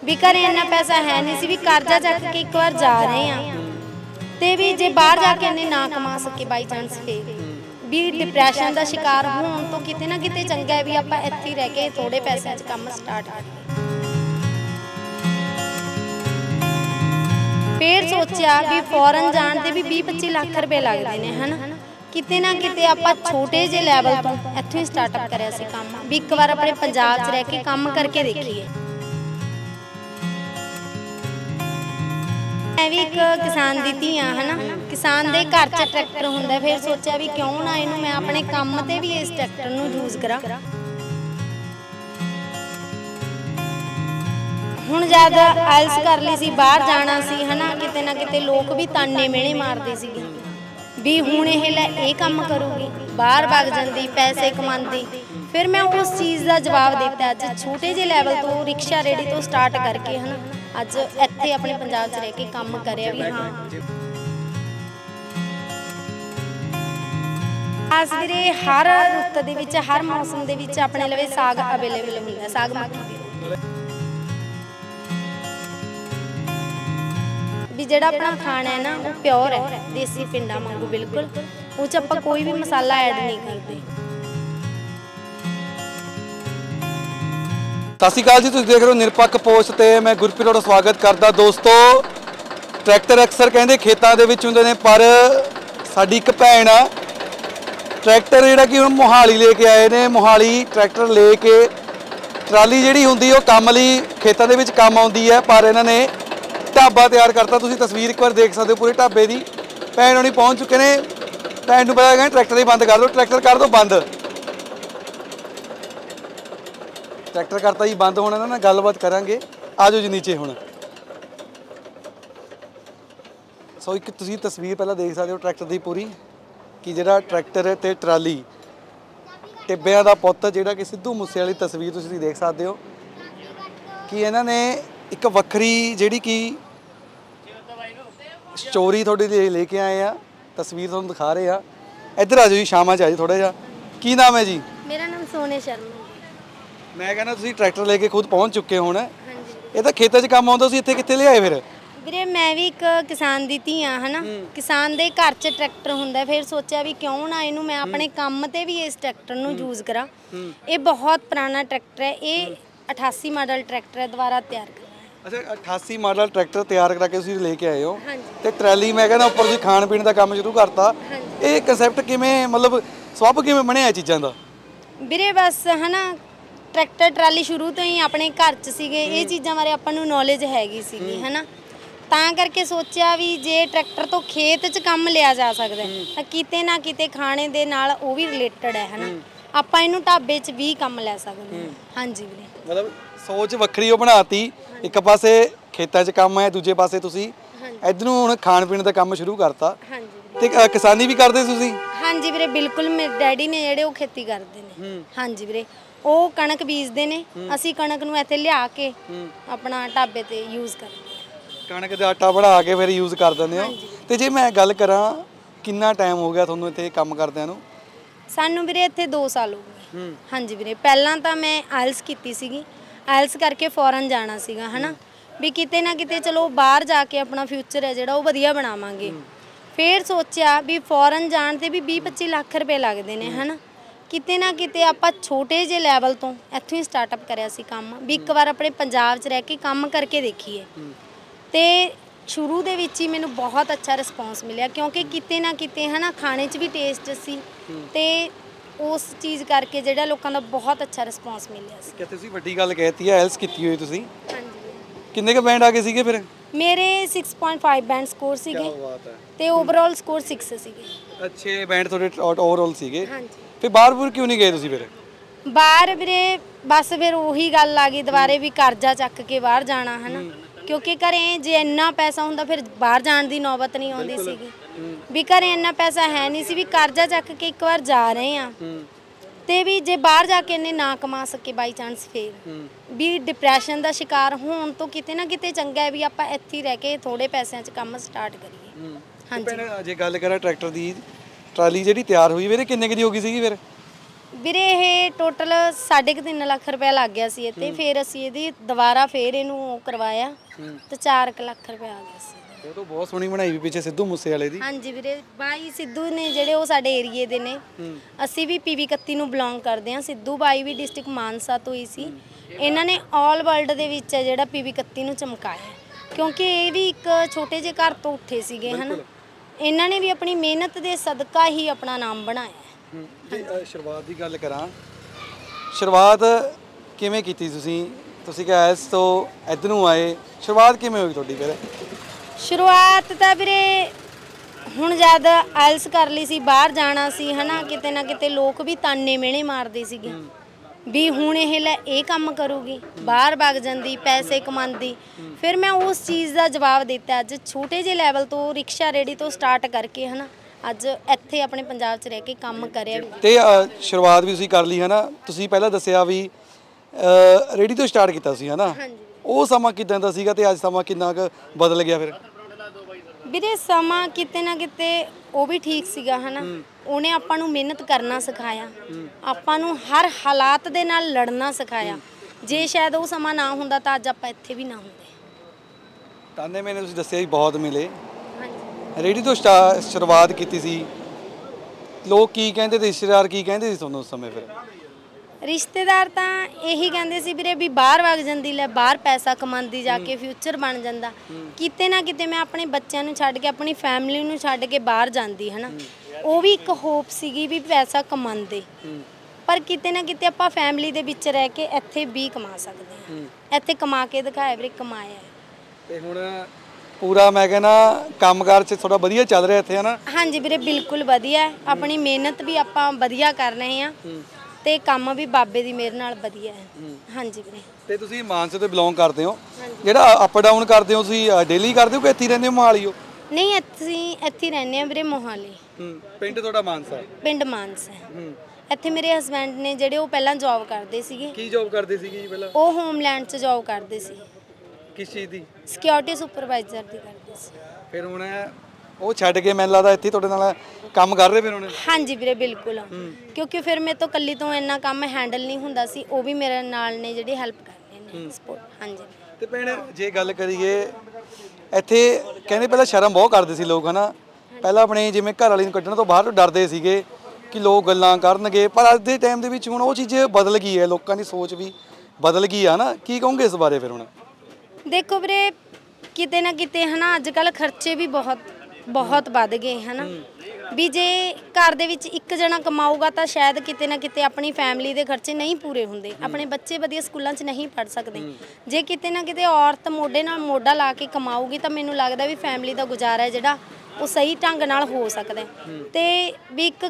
ਵੀ ਘਰੇ ਇੰਨਾ ਪੈਸਾ ਹੈ ਨਹੀਂ ਸੀ, ਵੀ ਕਰਜ਼ਾ ਚੱਕ ਕੇ ਇੱਕ ਵਾਰ ਜਾ ਰਹੇ ਆ ਤੇ ਵੀ ਜੇ ਬਾਹਰ ਜਾ ਕੇ ਇੰਨੇ ਨਾ ਕਮਾ ਸਕੇ ਬਾਈ ਚਾਂਸ ਫੇਰ ਵੀ ਡਿਪਰੈਸ਼ਨ ਦਾ ਸ਼ਿਕਾਰ ਹੋਣ ਤੋਂ ਕਿਤੇ ਨਾ ਕਿਤੇ ਚੰਗਾ ਹੈ ਵੀ ਆਪਾਂ ਇੱਥੇ ਹੀ ਰਹਿ ਕੇ ਥੋੜੇ ਪੈਸਿਆਂ 'ਚ ਕੰਮ ਸਟਾਰਟ ਕਰੀਏ। ਫਿਰ ਸੋਚਿਆ ਵੀ ਫੋਰਨ ਜਾਣ ਦੇ ਵੀ 20-25 ਲੱਖ ਰੁਪਏ ਲੱਗਦੇ ਨੇ ਹਨਾ, ਕਿਤੇ ਨਾ ਕਿਤੇ ਆਪਾਂ ਛੋਟੇ ਜਿਹੇ ਲੈਵਲ ਤੋਂ ਇੱਥੋਂ ਹੀ ਸਟਾਰਟਅਪ ਕਰਿਆ ਸੀ ਕੰਮ, ਵੀ ਇੱਕ ਵਾਰ ਆਪਣੇ ਪੰਜਾਬ 'ਚ ਰਹਿ ਕੇ ਕੰਮ ਕਰਕੇ ਦੇਖੀਏ। ਮੈਂ ਵੀ ਇੱਕ ਕਿਸਾਨ ਦੀ ਧੀ ਹਾਂ ਹਨਾ, ਕਿਸਾਨ ਦੇ ਘਰ 'ਚ ਟਰੈਕਟਰ ਹੁੰਦਾ, ਫਿਰ ਸੋਚਿਆ ਵੀ ਕਿਉਂ ਨਾ ਇਹਨੂੰ ਮੈਂ ਆਪਣੇ ਕੰਮ ਤੇ ਵੀ ਇਸ ਟਰੈਕਟਰ ਨੂੰ ਯੂਜ਼ ਕਰਾਂ। ਹੁਣ ਜਦ ਆਇਲਸ ਕਰ ਲਈ ਸੀ, ਬਾਹਰ ਜਾਣਾ ਸੀ ਹਨਾ, ਕਿਤੇ ਨਾ ਕਿਤੇ ਲੋਕ ਵੀ ਤਾਨੇ ਮਿਹਣੇ ਮਾਰਦੇ ਸੀਗੇ ਵੀ ਹੁਣ ਇਹ ਲੈ ਇਹ ਕੰਮ ਕਰੂਗੀ, ਬਾਹਰ ਵਗ ਜਾਂਦੀ, ਪੈਸੇ ਕਮਾਉਂਦੀ। ਫਿਰ ਮੈਂ ਉਸ ਚੀਜ਼ ਦਾ ਜਵਾਬ ਦਿੱਤਾ, ਅੱਜ ਛੋਟੇ ਜਿਹੇ ਲੈਵਲ ਤੋਂ ਰਿਕਸ਼ਾ ਰੇੜੀ ਤੋਂ ਸਟਾਰਟ ਕਰਕੇ ਹਨਾ ਅੱਜ ਇੱਥੇ ਆਪਣੇ ਪੰਜਾਬ 'ਚ ਰਹਿ ਕੇ ਕੰਮ ਕਰਿਆ ਵੀ ਹਾਂ। ਖਾਸ ਵੀਰੇ ਹਰ ਰੁੱਤ ਦੇ ਵਿੱਚ, ਹਰ ਮੌਸਮ ਦੇ ਵਿੱਚ ਆਪਣੇ ਲਵੇ ਸਾਗ ਅਵੇਲੇਬਲ ਹੁੰਦਾ, ਸਾਗ ਮੱਕੀ ਵੀ ਜਿਹੜਾ ਆਪਣਾ ਖਾਣਾ ਹੈ ਨਾ ਉਹ ਪਿਓਰ ਹੈ, ਦੇਸੀ ਪਿੰਡਾਂ ਵਾਂਗੂ ਬਿਲਕੁਲ, ਉਹ 'ਚ ਆਪਾਂ ਕੋਈ ਵੀ ਮਸਾਲਾ ਐਡ ਨਹੀਂ ਕਰਦੇ। ਸਤਿ ਸ਼੍ਰੀ ਅਕਾਲ ਜੀ, ਤੁਸੀਂ ਦੇਖ ਰਹੇ ਹੋ ਨਿਰਪੱਖ ਪੋਸਟ ਤੇ ਮੈਂ ਗੁਰਪ੍ਰੀਤ ਦਾ ਸਵਾਗਤ ਕਰਦਾ। ਦੋਸਤੋ, ਟਰੈਕਟਰ ਅਕਸਰ ਕਹਿੰਦੇ ਖੇਤਾਂ ਦੇ ਵਿੱਚ ਹੁੰਦੇ ਨੇ, ਪਰ ਸਾਡੀ ਇੱਕ ਭੈਣ ਆ ਟਰੈਕਟਰ ਜਿਹੜਾ ਕਿ ਹੁਣ ਮੋਹਾਲੀ ਲੈ ਕੇ ਆਏ ਨੇ। ਮੋਹਾਲੀ ਟਰੈਕਟਰ ਲੈ ਕੇ ਟਰਾਲੀ ਜਿਹੜੀ ਹੁੰਦੀ ਉਹ ਕੰਮ ਲਈ ਖੇਤਾਂ ਦੇ ਵਿੱਚ ਕੰਮ ਆਉਂਦੀ ਹੈ, ਪਰ ਇਹਨਾਂ ਨੇ ਢਾਬਾ ਤਿਆਰ ਕਰਤਾ। ਤੁਸੀਂ ਤਸਵੀਰ ਇੱਕ ਵਾਰ ਦੇਖ ਸਕਦੇ ਹੋ ਪੂਰੇ ਢਾਬੇ ਦੀ। ਭੈਣ ਹੋਣੀ ਪਹੁੰਚ ਚੁੱਕੇ ਨੇ। ਭੈਣ ਨੂੰ ਪਤਾ ਕਹਿੰਦੇ ਟਰੈਕਟਰ ਹੀ ਬੰਦ ਕਰ ਦਿਓ, ਟਰੈਕਟਰ ਕਰ ਦਿਓ ਬੰਦ। ਟਰੈਕਟਰ ਕਰਤਾ ਜੀ ਬੰਦ। ਹੁਣ ਇਹਨਾਂ ਨਾਲ ਗੱਲਬਾਤ ਕਰਾਂਗੇ, ਆ ਜਾਓ ਜੀ ਨੀਚੇ। ਹੁਣ ਸੋ ਇੱਕ ਤੁਸੀਂ ਤਸਵੀਰ ਪਹਿਲਾਂ ਦੇਖ ਸਕਦੇ ਹੋ ਟਰੈਕਟਰ ਦੀ ਪੂਰੀ, ਕਿ ਜਿਹੜਾ ਟਰੈਕਟਰ ਤੇ ਟਰਾਲੀ ਟਿੱਬਿਆਂ ਦਾ ਪੁੱਤ, ਜਿਹੜਾ ਕਿ ਸਿੱਧੂ ਮੂਸੇ ਵਾਲੀ ਤਸਵੀਰ ਤੁਸੀਂ ਦੇਖ ਸਕਦੇ ਹੋ ਕਿ ਇਹਨਾਂ ਨੇ ਇੱਕ ਵੱਖਰੀ ਜਿਹੜੀ ਕਿ ਸਟੋਰੀ ਤੁਹਾਡੇ ਲਈ ਲੈ ਕੇ ਆਏ ਆ। ਤਸਵੀਰ ਤੁਹਾਨੂੰ ਦਿਖਾ ਰਹੇ ਆ। ਇੱਧਰ ਆ ਜਾਓ ਜੀ, ਸ਼ਾਮਾਂ 'ਚ ਆ ਜੀ ਥੋੜ੍ਹਾ ਜਿਹਾ। ਕੀ ਨਾਮ ਹੈ ਜੀ? ਮੇਰਾ ਨਾਮ ਸੋਨੇ ਸ਼ਰਮਾ। ਮੈਂ ਕਹਿੰਦਾ ਤੁਸੀਂ ਟਰੈਕਟਰ ਲੈ ਕੇ ਖੁਦ ਪਹੁੰਚ ਚੁੱਕੇ ਹੁਣ। ਹਾਂਜੀ। ਇਹ ਤਾਂ ਖੇਤਾਂ 'ਚ ਕੰਮ ਆਉਂਦਾ ਸੀ, ਇੱਥੇ ਕਿੱਥੇ ਲਿਆਏ ਫਿਰ? ਵੀਰੇ ਮੈਂ ਵੀ ਇੱਕ ਕਿਸਾਨ ਦੀ ਧੀ ਹਾਂ ਹਨਾ, ਕਿਸਾਨ ਦੇ ਘਰ 'ਚ ਟਰੈਕਟਰ ਹੁੰਦਾ, ਫਿਰ ਸੋਚਿਆ ਵੀ ਕਿਉਂ ਨਾ ਇਹਨੂੰ ਮੈਂ ਆਪਣੇ ਕੰਮ ਤੇ ਵੀ ਇਸ ਟਰੈਕਟਰ ਨੂੰ ਯੂਜ਼ ਕਰਾਂ। ਇਹ ਬਹੁਤ ਪੁਰਾਣਾ ਟਰੈਕਟਰ ਹੈ, ਇਹ 88 ਮਾਡਲ ਟਰੈਕਟਰ ਹੈ, ਦੁਬਾਰਾ ਤਿਆਰ ਕਰਨਾ ਹੈ। ਅੱਛਾ, 88 ਮਾਡਲ ਟਰੈਕਟਰ ਤਿਆਰ ਕਰਾ ਕੇ ਤੁਸੀਂ ਲੈ ਕੇ ਆਏ ਹੋ ਤੇ ਟਰਾਲੀ ਮੈਂ ਕਹਿੰਦਾ ਉੱਪਰ ਤੁਸੀਂ ਖਾਣ ਪੀਣ ਦਾ ਕੰਮ ਸ਼ੁਰੂ ਕਰਤਾ। ਇਹ ਕਨਸੈਪਟ ਕਿਵੇਂ, ਮਤਲਬ ਸਬੱਬ ਕਿਵੇਂ ਬਣਿਆ ਇਹ ਚੀਜ਼ਾਂ ਦਾ? ਵੀਰੇ ਬਸ ਹਨਾ, ਟਰੈਕਟਰ ਟਰਾਲੀ ਸ਼ੁਰੂ ਤੋਂ ਹੀ ਆਪਣੇ ਘਰ 'ਚ ਸੀਗੇ, ਇਹ ਚੀਜ਼ਾਂ ਬਾਰੇ ਆਪਾਂ ਨੂੰ ਨੌਲੇਜ ਹੈਗੀ ਸੀਗੀ ਹਨਾ, ਤਾਂ ਕਰਕੇ ਸੋਚਿਆ ਵੀ ਜੇ ਟਰੈਕਟਰ ਤੋਂ ਖੇਤ 'ਚ ਕੰਮ ਲਿਆ ਜਾ ਸਕਦਾ ਤਾਂ ਕਿਤੇ ਨਾ ਕਿਤੇ ਖਾਣੇ ਦੇ ਨਾਲ ਉਹ ਵੀ ਰਿਲੇਟਡ ਹੈ ਹਨਾ, ਆਪਾਂ ਇਹਨੂੰ ਢਾਬੇ 'ਚ ਵੀ ਕੰਮ ਲੈ ਸਕਦੇ ਹਾਂ। ਹਾਂਜੀ ਵੀਰੇ, ਮਤਲਬ ਸੋਚ ਵੱਖਰੀ ਉਹ ਬਣਾਤੀ। ਇੱਕ ਪਾਸੇ ਖੇਤਾਂ 'ਚ ਕੰਮ ਹੈ, ਦੂਜੇ ਪਾਸੇ ਤੁਸੀਂ ਇੱਧਰ ਨੂੰ ਹੁਣ ਖਾਣ ਪੀਣ ਦਾ ਕੰਮ ਸ਼ੁਰੂ ਕਰਤਾ। ਹਾਂਜੀ ਤੇ ਕਿਸਾਨੀ ਵੀ ਕਰਦੇ ਤੁਸੀਂ? ਹਾਂਜੀ ਵੀਰੇ ਬਿਲਕੁਲ, ਮੇਰੇ ਡੈਡੀ ਨੇ ਜਿਹੜੇ ਉਹ ਖੇਤੀ ਕਰਦੇ ਨੇ। ਹਾਂਜੀ ਵੀਰੇ, ਉਹ ਕਣਕ ਬੀਜਦੇ ਨੇ, ਅਸੀਂ ਕਣਕ ਨੂੰ ਇੱਥੇ ਲਿਆ ਕੇ ਆਪਣਾ ਢਾਬੇ ਤੇ ਯੂਜ਼ ਕਰਦੇ ਹਾਂ। ਕਣਕ ਦਾ ਆਟਾ ਬਣਾ ਕੇ ਫਿਰ ਯੂਜ਼ ਕਰ ਦਿੰਦੇ ਹੋ। ਤੇ ਜੇ ਮੈਂ ਗੱਲ ਕਰਾਂ, ਕਿੰਨਾ ਟਾਈਮ ਹੋ ਗਿਆ ਤੁਹਾਨੂੰ ਇੱਥੇ ਕੰਮ ਕਰਦਿਆਂ ਨੂੰ? ਸਾਨੂੰ ਵੀਰੇ ਇੱਥੇ 2 ਸਾਲ ਹੋ ਗਏ। ਹਾਂਜੀ ਵੀਰੇ, ਪਹਿਲਾਂ ਤਾਂ ਮੈਂ ਆਇਲਸ ਕੀਤੀ ਸੀਗੀ, ਆਇਲਸ ਕਰਕੇ ਫੋਰਨ ਜਾਣਾ ਸੀਗਾ ਹਨਾ, ਵੀ ਕਿਤੇ ਨਾ ਕਿਤੇ ਚਲੋ ਬਾਹਰ ਜਾ ਕੇ ਆਪਣਾ ਫਿਊਚਰ ਹੈ ਜਿਹੜਾ ਉਹ ਵਧੀਆ ਬਣਾਵਾਂਗੇ। ਫਿਰ ਸੋਚਿਆ ਵੀ ਫੋਰਨ ਜਾਣ ਤੇ ਵੀ 20-25 ਲੱਖ ਰੁਪਏ ਲੱਗਦੇ ਨੇ ਹਨਾ, ਕਿਤੇ ਨਾ ਕਿਤੇ ਆਪਾਂ ਛੋਟੇ ਜਿਹੇ ਲੈਵਲ ਤੋਂ ਇੱਥੋਂ ਹੀ ਸਟਾਰਟਅਪ ਕਰਿਆ ਸੀ ਕੰਮ, ਵੀ ਇੱਕ ਵਾਰ ਆਪਣੇ ਪੰਜਾਬ 'ਚ ਰਹਿ ਕੇ ਕੰਮ ਕਰਕੇ ਦੇਖੀਏ। ਤੇ ਸ਼ੁਰੂ ਦੇ ਵਿੱਚ ਹੀ ਮੈਨੂੰ ਬਹੁਤ ਅੱਛਾ ਰਿਸਪੌਂਸ ਮਿਲਿਆ, ਕਿਉਂਕਿ ਕਿਤੇ ਨਾ ਕਿਤੇ ਹਨਾ ਖਾਣੇ 'ਚ ਵੀ ਟੇਸਟ ਸੀ ਤੇ ਉਸ ਚੀਜ਼ ਕਰਕੇ ਜਿਹੜਾ ਲੋਕਾਂ ਦਾ ਬਹੁਤ ਅੱਛਾ ਰਿਸਪੌਂਸ ਮਿਲਿਆ ਸੀ। ਕਿ ਤੁਸੀਂ ਵੱਡੀ ਗੱਲ ਕਹਿਤੀ ਹੈ, ਆਇਲਸ ਕੀਤੀ ਹੋਈ ਤੁਸੀਂ। ਹਾਂਜੀ। ਕਿੰਨੇ ਕੁ ਬੈਂਡ ਆ ਗਏ ਸੀਗੇ ਫਿਰ? ਮੇਰੇ 6.5 ਬੈਂਡ ਸਕੋਰ ਸੀਗੇ ਤੇ ਓਵਰਆਲ ਸਕੋਰ 6 ਸੀਗੇ। ਅੱਛੇ ਬੈਂਡ ਤੁਹਾਡੇ ਓਵਰਆਲ ਸੀਗੇ। ਹਾਂਜੀ। ਫਿਰ ਬਾਹਰ ਕਿਉਂ ਨਹੀਂ ਗਏ ਤੁਸੀਂ ਫਿਰ? ਬਾਹਰ ਵੀਰੇ ਬਸ ਫਿਰ ਉਹੀ ਗੱਲ ਆ ਗਈ ਦੁਬਾਰੇ ਵੀ ਕਰਜ਼ਾ ਚੱਕ ਕੇ ਬਾਹਰ ਜਾਣਾ ਹਨਾ, ਕਿਉਂਕਿ ਘਰੇ ਜੇ ਇੰਨਾ ਪੈਸਾ ਹੁੰਦਾ ਫਿਰ ਬਾਹਰ ਜਾਣ ਦੀ ਨੌਬਤ ਨਹੀਂ ਆਉਂਦੀ ਸੀਗੀ, ਵੀ ਘਰੇ ਇੰਨਾ ਪੈਸਾ ਹੈ ਨਹੀਂ ਸੀ, ਵੀ ਕਰਜ਼ਾ ਚੱਕ ਕੇ ਇੱਕ ਵਾਰ ਜਾ ਰਹੇ ਆ ਤੇ ਵੀ ਜੇ ਬਾਹਰ ਜਾ ਕੇ ਇੰਨੇ ਨਾ ਕਮਾ ਸਕੇ ਬਾਈ ਚਾਂਸ ਫੇਰ ਵੀ ਡਿਪਰੈਸ਼ਨ ਦਾ ਸ਼ਿਕਾਰ ਹੋਣ ਤੋਂ ਕਿਤੇ ਨਾ ਕਿਤੇ ਚੰਗਾ ਹੈ ਵੀ ਆਪਾਂ ਇੱਥੇ ਹੀ ਰਹਿ ਕੇ ਥੋੜੇ ਪੈਸਿਆਂ 'ਚ ਕੰਮ ਸਟਾਰਟ ਕਰੀਏ। ਹਾਂਜੀ। ਜੇ ਗੱਲ ਕਰਾਂ ਟਰੈਕਟਰ ਦੀ ਟਰਾਲੀ ਜਿਹੜੀ ਤਿਆਰ ਹੋਈ ਵੀਰੇ, ਕਿੰਨੇ ਕੁ ਦੀ ਹੋ ਗਈ ਸੀਗੀ ਫਿਰ? ਵੀਰੇ ਇਹ ਟੋਟਲ 3.5 ਲੱਖ ਰੁਪਇਆ ਲੱਗ ਗਿਆ ਸੀ ਇੱਥੇ। ਫਿਰ ਅਸੀਂ ਇਹਦੀ ਦੁਬਾਰਾ ਫਿਰ ਇਹਨੂੰ ਕਰਵਾਇਆ ਤੇ 4 ਲੱਖ ਰੁਪਇਆ ਆ ਗਿਆ ਸੀ। ਉਹ ਤਾਂ ਬਹੁਤ ਸੋਹਣੀ ਬਣਾਈ ਵੀ ਪਿੱਛੇ ਸਿੱਧੂ ਮੂਸੇ ਵਾਲੇ ਦੀ। ਹਾਂਜੀ ਵੀਰੇ, ਬਾਈ ਸਿੱਧੂ ਨੇ ਜਿਹੜੇ ਉਹ ਸਾਡੇ ਏਰੀਏ ਦੇ ਨੇ। ਅਸੀਂ ਵੀ PV 31 ਨੂੰ ਬਿਲੋਂਗ ਕਰਦੇ ਹਾਂ। ਸਿੱਧੂ ਬਾਈ ਵੀ ਡਿਸਟ੍ਰਿਕਟ ਮਾਨਸਾ ਤੋਂ ਹੀ ਸੀ। ਇਹਨਾਂ ਨੇ ਆਲ ਵਰਲਡ ਦੇ ਵਿੱਚ ਜਿਹੜਾ PV 31 ਨੂੰ ਚਮਕਾਇਆ, ਕਿਉਂਕਿ ਇਹ ਵੀ ਇੱਕ ਛੋਟੇ ਜਿਹੇ ਘਰ ਤੋਂ ਉੱਠੇ ਸੀਗੇ ਹਨਾ। ਇਹਨਾਂ ਨੇ ਵੀ ਆਪਣੀ ਮਿਹਨਤ ਦੇ ਸਦਕਾ ਹੀ ਆਪਣਾ ਨਾਮ ਬਣਾਇਆ। ਸ਼ੁਰੂਆਤ ਦੀ ਗੱਲ ਕਰਾਂ, ਸ਼ੁਰੂਆਤ ਕਿਵੇਂ ਕੀਤੀ ਤੁਸੀਂ ਕਿ ਐਸ ਤੋਂ ਇੱਧਰ ਨੂੰ ਆਏ, ਸ਼ੁਰੂਆਤ ਕਿਵੇਂ ਹੋਈ ਤੁਹਾਡੀ ਫਿਰ? ਸ਼ੁਰੂਆਤ ਤਾਂ ਵੀਰੇ ਹੁਣ ਜਦ ਆਇਲਸ ਕਰ ਲਈ ਸੀ, ਬਾਹਰ ਜਾਣਾ ਸੀ ਹਨਾ, ਕਿਤੇ ਨਾ ਕਿਤੇ ਲੋਕ ਵੀ ਤਾਨੇ ਮਿਹਣੇ ਮਾਰਦੇ ਸੀਗੇ ਵੀ ਹੁਣ ਇਹ ਲੈ ਇਹ ਕੰਮ ਕਰੂਗੀ, ਬਾਹਰ ਵਗ ਜਾਂਦੀ, ਪੈਸੇ ਕਮਾਉਂਦੀ। ਫਿਰ ਮੈਂ ਉਸ ਚੀਜ਼ ਦਾ ਜਵਾਬ ਦਿੱਤਾ। ਅੱਜ ਛੋਟੇ ਜਿਹੇ ਲੈਵਲ ਤੋਂ ਰਿਕਸ਼ਾ ਰੇੜੀ ਤੋਂ ਸਟਾਰਟ ਕਰਕੇ ਹਨਾ ਅੱਜ ਇੱਥੇ ਆਪਣੇ ਪੰਜਾਬ 'ਚ ਰਹਿ ਕੇ ਕੰਮ ਕਰਿਆ। ਤੇ ਸ਼ੁਰੂਆਤ ਵੀ ਤੁਸੀਂ ਕਰ ਲਈ ਹਨਾ। ਤੁਸੀਂ ਪਹਿਲਾਂ ਦੱਸਿਆ ਵੀ ਰੇੜੀ ਤੋਂ ਸਟਾਰਟ ਕੀਤਾ ਸੀ ਹਨਾ। ਉਹ ਸਮਾਂ ਕਿਦਾਂ ਦਾ ਸੀਗਾ ਤੇ ਅੱਜ ਸਮਾਂ ਕਿੰਨਾ ਕੁ ਬਦਲ ਗਿਆ ਫਿਰ? ਵੀਰੇ ਸਮਾਂ ਕਿਤੇ ਨਾ ਕਿਤੇ ਉਹ ਵੀ ਠੀਕ ਸੀਗਾ ਹਨਾ। ਉਹਨੇ ਆਪਾਂ ਨੂੰ ਮਿਹਨਤ ਕਰਨਾ ਸਿਖਾਇਆ, ਆਪਾਂ ਨੂੰ ਹਰ ਹਾਲਾਤ ਦੇ ਨਾਲ ਲੜਨਾ ਸਿਖਾਇਆ। ਜੇ ਸ਼ਾਇਦ ਉਹ ਸਮਾਂ ਨਾ ਹੁੰਦਾ ਤਾਂ ਅੱਜ ਆਪਾਂ ਇੱਥੇ ਵੀ ਨਾ ਹੁੰਦੇ। ਤਾਨੇ ਮੈਨੇ ਤੁਸੀਂ ਦੱਸਿਆ ਵੀ ਬਹੁਤ ਮਿਲੇ। ਹਾਂਜੀ, ਰੇੜੀ ਤੋਂ ਸ਼ੁਰੂਆਤ ਕੀਤੀ ਸੀ, ਲੋਕ ਕੀ ਕਹਿੰਦੇ ਤੇ ਰਿਸ਼ਤੇਦਾਰ ਕੀ ਕਹਿੰਦੇ ਸੀ ਤੁਹਾਨੂੰ ਉਸ ਸਮੇਂ ਫਿਰ? ਰਿਸ਼ਤੇਦਾਰ ਤਾਂ ਇਹੀ ਕਹਿੰਦੇ ਸੀ ਵੀਰੇ ਵੀ ਬਾਹਰ ਵਗ ਜਾਂਦੀ, ਲੈ ਬਾਹਰ ਪੈਸਾ ਕਮਾਉਂਦੀ, ਜਾ ਕੇ ਫਿਊਚਰ ਬਣ ਜਾਂਦਾ। ਕਿਤੇ ਨਾ ਕਿਤੇ ਮੈਂ ਆਪਣੇ ਬੱਚਿਆਂ ਨੂੰ ਛੱਡ ਕੇ, ਆਪਣੀ ਫੈਮਿਲੀ ਨੂੰ ਛੱਡ ਕੇ ਬਾਹਰ ਜਾਂਦੀ ਹਨਾ। ਉਹ ਵੀ ਇੱਕ ਹੋਪ ਸੀਗੀ ਵੀ ਪੈਸਾ ਕਮਾਉਂਦੇ, ਪਰ ਕਿਤੇ ਨਾ ਕਿਤੇ ਆਪਾਂ ਫੈਮਿਲੀ ਦੇ ਵਿੱਚ ਰਹਿ ਕੇ ਇੱਥੇ ਵੀ ਕਮਾ ਸਕਦੇ ਹਾਂ। ਇੱਥੇ ਕਮਾ ਕੇ ਦਿਖਾਇਆ ਵੀਰੇ, ਕਮਾਇਆ। ਤੇ ਹੁਣ ਪੂਰਾ ਮੈਂ ਕਹਿੰਦਾ ਕੰਮਕਾਰ 'ਚ ਥੋੜਾ ਵਧੀਆ ਚੱਲ ਰਿਹਾ ਇੱਥੇ ਹਨਾ? ਹਾਂਜੀ ਵੀਰੇ ਬਿਲਕੁਲ ਵਧੀਆ। ਆਪਣੀ ਮਿਹਨਤ ਵੀ ਆਪਾਂ ਵਧੀਆ ਕਰ ਰਹੇ ਹਾਂ ਤੇ ਕੰਮ ਵੀ ਬਾਬੇ ਦੀ ਮਿਹਰ ਨਾਲ ਵਧੀਆ ਹੈ। ਹਾਂਜੀ ਵੀਰੇ। ਤੇ ਤੁਸੀਂ ਮਾਨਸੇ ਤੋਂ ਬਿਲੋਂਗ ਕਰਦੇ ਹੋ, ਜਿਹੜਾ ਅਪ ਡਾਊਨ ਕਰਦੇ ਹੋ ਤੁਸੀਂ ਡੇਲੀ ਕਰਦੇ ਹੋ ਕਿ ਇੱਥੇ ਰਹਿੰਦੇ ਹੋ ਮੋਹਾਲੀ ਹੋ? ਨਹੀਂ, ਅਸੀਂ ਇੱਥੇ ਰਹਿੰਦੇ ਹਾਂ ਵੀਰੇ, ਮੋਹਾਲੀ। ਪਿੰਡ ਤੁਹਾਡਾ ਮਾਨਸਾ? ਪਿੰਡ ਮਾਨਸਾ। ਇੱਥੇ ਮੇਰੇ ਹਸਬੈਂਡ ਨੇ ਜਿਹੜੇ ਉਹ ਪਹਿਲਾਂ ਜੌਬ ਕਰਦੇ ਸੀਗੇ। ਕੀ ਜੌਬ ਕਰਦੇ ਸੀਗੇ ਜੀ ਪਹਿਲਾਂ? ਉਹ ਹੋਮਲੈਂਡ 'ਚ ਜੌਬ ਕਰਦੇ ਸੀ। ਕਿਸ ਚੀਜ਼ ਦੀ? ਸਿਕਿਉਰਿਟੀ ਸੁਪਰਵਾਈਜ਼ਰ ਦੀ ਕਰਦੇ ਸੀ। ਫਿਰ ਹੁਣ ਉਹ ਛੱਡ ਕੇ ਮੈਨੂੰ ਲੱਗਦਾ ਇੱਥੇ ਤੁਹਾਡੇ ਨਾਲ ਕੰਮ ਕਰ ਰਹੇ ਫਿਰ ਹੁਣ? ਹਾਂਜੀ ਵੀਰੇ ਬਿਲਕੁਲ, ਕਿਉਂਕਿ ਫਿਰ ਮੇਰੇ ਤੋਂ ਇਕੱਲੀ ਤੋਂ ਇੰਨਾ ਕੰਮ ਹੈਂਡਲ ਨਹੀਂ ਹੁੰਦਾ ਸੀ। ਉਹ ਵੀ ਮੇਰੇ ਨਾਲ ਨੇ ਜਿਹੜੀ ਹੈਲਪ ਕਰਦੇ ਨੇ, ਸਪੋਰਟ। ਹਾਂਜੀ। ਤੇ ਭੈਣ ਜੇ ਗੱਲ ਕਰੀਏ ਇੱਥੇ ਕਹਿੰਦੇ ਪਹਿਲਾਂ ਸ਼ਰਮ ਬਹੁਤ ਕਰਦੇ ਸੀ ਲੋਕ ਹਨਾ। ਪਹਿਲਾਂ ਆਪਣੇ ਜਿਵੇਂ ਘਰ ਵਾਲੀ ਨੂੰ ਕੱਢਣ ਤੋਂ ਬਾਹਰ ਡਰਦੇ ਸੀਗੇ ਕਿ ਲੋਕ ਗੱਲਾਂ ਕਰਨਗੇ, ਪਰ ਅੱਜ ਦੇ ਟਾਈਮ ਦੇ ਵਿੱਚ ਹੁਣ ਉਹ ਚੀਜ਼ ਬਦਲ ਗਈ ਹੈ, ਲੋਕਾਂ ਦੀ ਸੋਚ ਵੀ ਬਦਲ ਗਈ ਆ ਨਾ। ਕੀ ਕਹੋਗੇ ਇਸ ਬਾਰੇ ਫਿਰ ਹੁਣ? ਦੇਖੋ ਵੀਰੇ, ਕਿਤੇ ਨਾ ਕਿਤੇ ਹਨਾ ਅੱਜ ਕੱਲ੍ਹ ਖਰਚੇ ਵੀ ਬਹੁਤ ਵੱਧ ਗਏ ਹਨਾ। ਵੀ ਜੇ ਘਰ ਦੇ ਵਿੱਚ ਇੱਕ ਜਣਾ ਕਮਾਊਗਾ ਤਾਂ ਸ਼ਾਇਦ ਕਿਤੇ ਨਾ ਕਿਤੇ ਆਪਣੀ ਫੈਮਿਲੀ ਦੇ ਖਰਚੇ ਨਹੀਂ ਪੂਰੇ ਹੁੰਦੇ, ਆਪਣੇ ਬੱਚੇ ਵਧੀਆ ਸਕੂਲਾਂ 'ਚ ਨਹੀਂ ਪੜ੍ਹ ਸਕਦੇ। ਜੇ ਕਿਤੇ ਨਾ ਕਿਤੇ ਔਰਤ ਮੋਢੇ ਨਾਲ ਮੋਢਾ ਲਾ ਕੇ ਕਮਾਊਗੀ ਤਾਂ ਮੈਨੂੰ ਲੱਗਦਾ ਵੀ ਫੈਮਿਲੀ ਦਾ ਗੁਜ਼ਾਰਾ ਜਿਹੜਾ ਉਹ ਸਹੀ ਢੰਗ ਨਾਲ ਹੋ ਸਕਦਾ। ਤੇ ਵੀ ਇੱਕ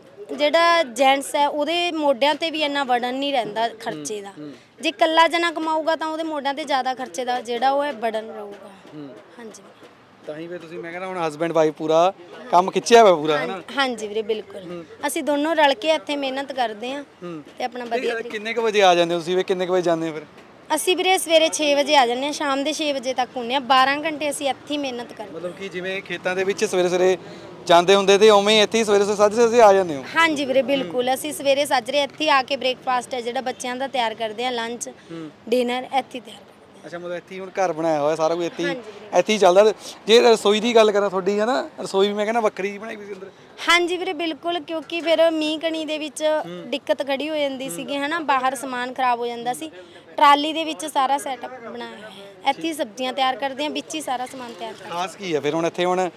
ਜਿਹੜਾ ਜੈਂਟਸ ਹੈ ਉਹਦੇ ਮੋਢਿਆਂ ਤੇ ਵੀ ਇੰਨਾ ਵੜਨ ਨਹੀਂ ਰਹਿੰਦਾ ਖਰਚੇ ਦਾ। ਜੇ ਇਕੱਲਾ ਜਣਾ ਕਮਾਊਗਾ ਤਾਂ ਉਹਦੇ ਮੋਢਿਆਂ ਤੇ ਜ਼ਿਆਦਾ ਖਰਚੇ ਦਾ ਜਿਹੜਾ ਉਹ ਹੈ ਵੜਨ ਰਹੂਗਾ। ਹਾਂਜੀ, ਤਾਂ ਹੀ ਫਿਰ ਤੁਸੀਂ ਮੈਂ ਕਹਿੰਦਾ ਹੁਣ ਹਸਬੈਂਡ ਵਾਈਫ ਪੂਰਾ ਕੰਮ ਖਿੱਚਿਆ ਹੋਇਆ ਪੂਰਾ ਹੈ ਨਾ? ਹਾਂਜੀ ਵੀਰੇ ਬਿਲਕੁਲ। ਅਸੀਂ ਦੋਨੋਂ ਰਲ ਕੇ ਇੱਥੇ ਮਿਹਨਤ ਕਰਦੇ ਹਾਂ ਤੇ ਆਪਣਾ ਵਧੀਆ। ਕਿੰਨੇ ਕੁ ਵਜੇ ਆ ਜਾਂਦੇ ਹੋ ਤੁਸੀਂ ਵੀ, ਕਿੰਨੇ ਕੁ ਵਜੇ ਜਾਂਦੇ ਹੋ ਫਿਰ? ਅਸੀਂ ਵੀਰੇ ਸਵੇਰੇ 6 ਵਜੇ ਆ ਜਾਂਦੇ ਹਾਂ, ਸ਼ਾਮ ਦੇ 6 ਵਜੇ ਤੱਕ ਹੁੰਦੇ ਹਾਂ। 12 ਘੰਟੇ ਅਸੀਂ ਇੱਥੇ ਹੀ ਮਿਹਨਤ ਕਰਦੇ। ਮਤਲਬ ਕਿ ਜਿਵੇਂ ਖੇਤਾਂ ਦੇ ਵਿੱਚ ਸਵੇਰੇ ਸਵੇਰੇ ਜਾਂਦੇ ਹੁੰਦੇ ਤੇ ਉਵੇਂ ਹੀ ਇੱਥੇ ਸਵੇਰੇ ਸਾਜਰੇ ਆ ਜਾਂਦੇ ਹੋ? ਹਾਂਜੀ ਵੀਰੇ ਬਿਲਕੁਲ। ਅਸੀਂ ਸਵੇਰੇ ਸਾਜਰੇ ਇੱਥੇ ਆ ਕੇ ਬ੍ਰੇਕਫਾਸਟ ਹੈ ਜਿਹੜਾ ਬੱਚਿਆਂ ਦਾ ਤਿਆਰ ਕਰਦੇ ਹਾਂ, ਲੰਚ ਡਿਨਰ ਇੱਥੇ ਤਿਆਰ। ਅੱਛਾ, ਮਤਲਬ ਇੱਥੇ ਹੁਣ ਘਰ ਬਣਾਇਆ ਹੋਇਆ ਸਾਰਾ ਕੁਝ ਇੱਥੇ ਹੀ ਚੱਲਦਾ। ਜੇ ਰਸੋਈ ਦੀ ਗੱਲ ਕਰਾਂ ਤੁਹਾਡੀ ਹੈ ਨਾ, ਰਸੋਈ ਵੀ ਮੈਂ ਕਹਿੰਦਾ ਵੱਖਰੀ ਬਣਾਈ ਹੋਈ ਸੀ ਅੰਦਰ? ਹਾਂਜੀ ਵੀਰੇ ਬਿਲਕੁਲ, ਕਿਉਂਕਿ ਫਿਰ ਮੀਂਹ ਕਣੀ ਦੇ ਵਿੱਚ ਦਿੱਕਤ ਖੜੀ ਹੋ ਜਾਂਦੀ ਸੀਗੀ ਹੈ ਨਾ, ਬਾਹਰ ਸਮਾਨ ਖਰਾਬ ਹੋ ਜਾਂਦਾ ਸੀ। ਟਰਾਲੀ ਦੇ ਵਿੱਚ ਸਾਰਾ ਸੈਟਅਪ ਬਣਾਇਆ ਹੋਇਆ, ਇੱਥੇ ਹੀ ਸਬਜ਼ੀਆਂ ਤਿਆਰ ਕਰਦੇ ਹਾਂ, ਵਿੱਚ ਹੀ ਸਾਰਾ ਸਮਾਨ ਤਿਆਰ ਕਰਦੇ। ਖਾਸ ਕੀ ਹੈ ਫਿਰ ਹੁਣ ਇੱਥੇ ਹੁਣ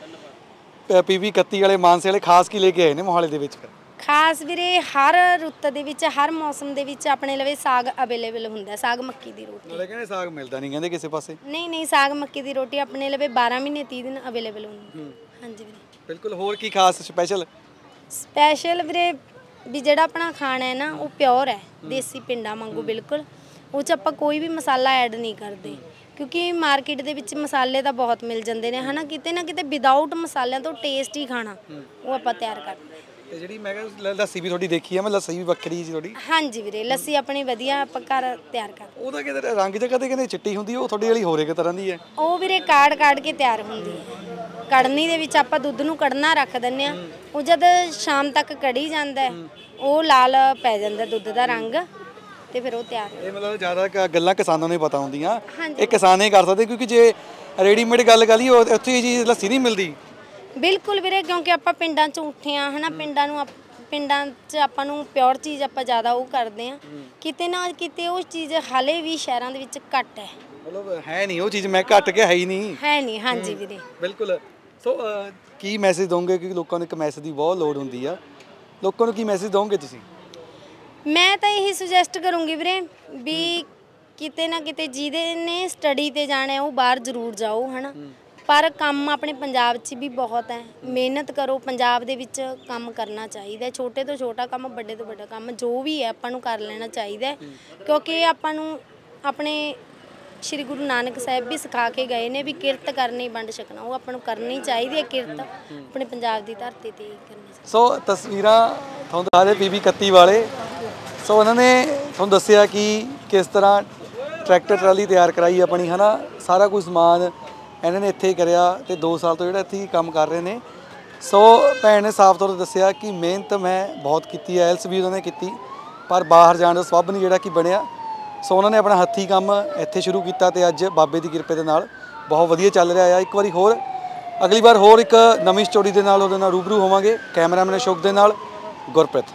PV 31 ਵਾਲੇ ਮਾਨਸੇ ਵਾਲੇ ਖਾਸ ਕੀ ਲੈ ਕੇ ਆਏ ਨੇ ਮੋਹਾਲੀ ਦੇ ਵਿੱਚ? ਖਾਸ ਵੀਰੇ ਹਰ ਰੁੱਤ ਦੇ ਵਿੱਚ, ਹਰ ਮੌਸਮ ਦੇ ਵਿੱਚ ਆਪਣੇ ਲਵੇ ਸਾਗ ਅਵੇਲੇਬਲ ਹੁੰਦਾ। ਸਾਗ ਮੱਕੀ ਦੀ ਰੋਟੀ। ਨਾਲੇ ਕਹਿੰਦੇ ਸਾਗ ਮਿਲਦਾ ਨਹੀਂ ਕਹਿੰਦੇ ਕਿਸੇ ਪਾਸੇ? ਨਹੀਂ, ਸਾਗ ਮੱਕੀ ਦੀ ਰੋਟੀ ਆਪਣੇ ਲਵੇ 12 ਮਹੀਨੇ 30 ਦਿਨ ਅਵੇਲੇਬਲ ਹੁੰਦੀ। ਹਾਂਜੀ ਵੀਰੇ ਬਿਲਕੁਲ। ਹੋਰ ਕੀ ਖਾਸ ਸਪੈਸ਼ਲ ਵੀਰੇ ਵੀ ਜਿਹੜਾ ਆਪਣਾ ਖਾਣਾ ਹੈ ਨਾ ਉਹ ਪਿਓਰ ਹੈ, ਦੇਸੀ ਪਿੰਡਾਂ ਵਾਂਗੂ ਬਿਲਕੁਲ। ਉਹ 'ਚ ਆਪਾਂ ਕੋਈ ਵੀ ਮਸਾਲਾ ਐਡ ਨਹੀਂ ਕਰਦੇ, ਕਿਉਂਕਿ ਮਾਰਕੀਟ ਦੇ ਵਿੱਚ ਮਸਾਲੇ ਤਾਂ ਬਹੁਤ ਮਿਲ ਜਾਂਦੇ ਨੇ ਹਨਾ। ਕਿਤੇ ਨਾ ਕਿਤੇ ਵਿਦਆਊਟ ਮਸਾਲਿਆਂ ਤੋਂ ਟੇਸਟੀ ਖਾਣਾ ਉਹ ਆਪਾਂ ਤਿਆਰ ਕਰਦੇ। ਤੇ ਜਿਹੜੀ ਮੈਂ ਕਿਹਾ ਲੱਸੀ ਵੀ ਤੁਹਾਡੀ ਦੇਖੀ ਆ ਮੈਂ, ਲੱਸੀ ਵੀ ਵੱਖਰੀ ਜੀ ਤੁਹਾਡੀ? ਹਾਂਜੀ ਵੀਰੇ, ਲੱਸੀ ਆਪਣੀ ਵਧੀਆ ਆਪਾਂ ਘਰ ਤਿਆਰ ਕਰਦੇ। ਉਹਦਾ ਕਿਤੇ ਰੰਗ ਜਿਹਾ ਕਦੇ ਕਹਿੰਦੇ ਚਿੱਟੀ ਹੁੰਦੀ, ਉਹ ਤੁਹਾਡੀ ਵਾਲੀ ਹੋਰ ਇੱਕ ਤਰ੍ਹਾਂ ਦੀ ਹੈ? ਉਹ ਵੀਰੇ ਕਾੜ ਕੇ ਤਿਆਰ ਹੁੰਦੀ ਹੈ। ਕੜਨੀ ਦੇ ਵਿੱਚ ਆਪਾਂ ਦੁੱਧ ਨੂੰ ਕੜਨਾ ਰੱਖ ਦਿੰਨੇ ਆ, ਉਹ ਜਦ ਸ਼ਾਮ ਤੱਕ ਕੜੀ ਜਾਂਦਾ ਹੈ, ਉਹ ਲਾਲ ਪੈ ਜਾਂਦਾ ਦੁੱਧ ਦਾ ਰੰਗ, ਤੇ ਫਿਰ ਉਹ ਤਿਆਰ। ਇਹ ਮਤਲਬ ਜ਼ਿਆਦਾ ਗੱਲਾਂ ਕਿਸਾਨਾਂ ਨੂੰ ਹੀ ਪਤਾ ਹੁੰਦੀਆਂ, ਹਾਂਜੀ। ਇਹ ਕਿਸਾਨ ਹੀ ਕਰ ਸਕਦੇ, ਕਿਉਂਕਿ ਜੇ ਰੈਡੀਮੇਡ ਗੱਲ ਕਰੀਏ ਉੱਥੇ ਇਹ ਚੀਜ਼ ਲੱਸੀ ਨਹੀਂ ਮਿਲਦੀ। ਬਿਲਕੁਲ ਵੀਰੇ, ਕਿਉਂਕਿ ਆਪਾਂ ਪਿੰਡਾਂ 'ਚ ਉੱਠੇ ਆ ਹਨਾ, ਪਿੰਡਾਂ 'ਚ ਆਪਾਂ ਨੂੰ ਪਿਓਰ ਚੀਜ਼ ਆਪਾਂ ਜ਼ਿਆਦਾ ਉਹ ਕਰਦੇ ਆ, ਕਿਤੇ ਨਾ ਕਿਤੇ ਉਹ ਚੀਜ਼ ਹਾਲੇ ਵੀ ਸ਼ਹਿਰਾਂ ਦੇ ਵਿੱਚ ਘੱਟ ਹੈ, ਮਤਲਬ ਹੈ ਨਹੀਂ ਉਹ ਚੀਜ਼, ਮੈਂ ਘੱਟ ਕੇ ਹੈ ਹੀ ਨਹੀਂ, ਹੈ ਨਹੀਂ। ਹਾਂਜੀ ਵੀਰੇ ਬਿਲਕੁਲ। ਸੋ ਕੀ ਮੈਸੇਜ ਦੋਗੇ, ਕਿਉਂਕਿ ਲੋਕਾਂ ਨੂੰ ਇੱਕ ਮੈਸੇਜ ਦੀ ਬਹੁਤ ਲੋੜ ਹੁੰਦੀ ਆ, ਲੋਕਾਂ ਨੂੰ ਕੀ ਮੈਸੇਜ ਦੋਗੇ ਤੁਸੀਂ? ਮੈਂ ਤਾਂ ਇਹੀ ਸੁਜੈਸਟ ਕਰੂੰਗੀ ਵੀਰੇ ਵੀ ਕਿਤੇ ਨਾ ਕਿਤੇ ਜਿਹਦੇ ਨੇ ਸਟੱਡੀ ਤੇ ਜਾਣਾ ਉਹ ਬਾਹਰ ਜ਼ਰੂਰ ਜਾਓ ਹਨਾ, ਪਰ ਕੰਮ ਆਪਣੇ ਪੰਜਾਬ 'ਚ ਵੀ ਬਹੁਤ ਹੈ, ਮਿਹਨਤ ਕਰੋ, ਪੰਜਾਬ ਦੇ ਵਿੱਚ ਕੰਮ ਕਰਨਾ ਚਾਹੀਦਾ, ਛੋਟੇ ਤੋਂ ਛੋਟਾ ਕੰਮ, ਵੱਡੇ ਤੋਂ ਵੱਡਾ ਕੰਮ, ਜੋ ਵੀ ਹੈ ਆਪਾਂ ਨੂੰ ਕਰ ਲੈਣਾ ਚਾਹੀਦਾ, ਕਿਉਂਕਿ ਆਪਾਂ ਨੂੰ ਆਪਣੇ ਸ਼੍ਰੀ ਗੁਰੂ ਨਾਨਕ ਸਾਹਿਬ ਵੀ ਸਿਖਾ ਕੇ ਗਏ ਨੇ ਵੀ ਕਿਰਤ ਕਰਨੀ ਵੰਡ ਛਕਣਾ, ਉਹ ਆਪਾਂ ਨੂੰ ਕਰਨੀ ਚਾਹੀਦੀ ਹੈ ਕਿਰਤ, ਆਪਣੇ ਪੰਜਾਬ ਦੀ ਧਰਤੀ ਤੇ ਕਰਨੀ ਚਾਹੀਦੀ। ਸੋ ਤਸਵੀਰਾਂ ਤੁਹਾਨੂੰ ਦਿਖਾ ਰਹੇ PB 31 ਵਾਲੇ। ਸੋ ਉਹਨਾਂ ਨੇ ਤੁਹਾਨੂੰ ਦੱਸਿਆ ਕਿ ਕਿਸ ਤਰ੍ਹਾਂ ਟਰੈਕਟਰ ਟਰਾਲੀ ਤਿਆਰ ਕਰਾਈ ਆਪਣੀ ਹੈ ਨਾ, ਸਾਰਾ ਕੁਝ ਸਮਾਨ ਇਹਨਾਂ ਨੇ ਇੱਥੇ ਹੀ ਕਰਿਆ ਤੇ 2 ਸਾਲ ਤੋਂ ਜਿਹੜਾ ਇੱਥੇ ਹੀ ਕੰਮ ਕਰ ਰਹੇ ਨੇ। ਸੋ ਭੈਣ ਨੇ ਸਾਫ਼ ਤੌਰ 'ਤੇ ਦੱਸਿਆ ਕਿ ਮਿਹਨਤ ਮੈਂ ਬਹੁਤ ਕੀਤੀ ਹੈ, IELTS ਵੀ ਉਹਨਾਂ ਨੇ ਕੀਤੀ, ਪਰ ਬਾਹਰ ਜਾਣ ਦਾ ਸਬੱਬ ਨਹੀਂ ਜਿਹੜਾ ਕਿ ਬਣਿਆ। ਸੋ ਉਹਨਾਂ ਨੇ ਆਪਣਾ ਹੱਥੀਂ ਕੰਮ ਇੱਥੇ ਸ਼ੁਰੂ ਕੀਤਾ ਤੇ ਅੱਜ ਬਾਬੇ ਦੀ ਕਿਰਪਾ ਦੇ ਨਾਲ ਬਹੁਤ ਵਧੀਆ ਚੱਲ ਰਿਹਾ ਆ। ਇੱਕ ਵਾਰੀ ਹੋਰ, ਅਗਲੀ ਵਾਰ ਹੋਰ ਇੱਕ ਨਵੀਂ ਸਟੋਰੀ ਦੇ ਨਾਲ ਉਹਦੇ ਨਾਲ ਰੂਬਰੂ ਹੋਵਾਂਗੇ। ਕੈਮਰਾਮੈਨ ਅਸ਼ੋਕ ਦੇ ਨਾਲ, ਗੁਰਪ੍ਰੀਤ।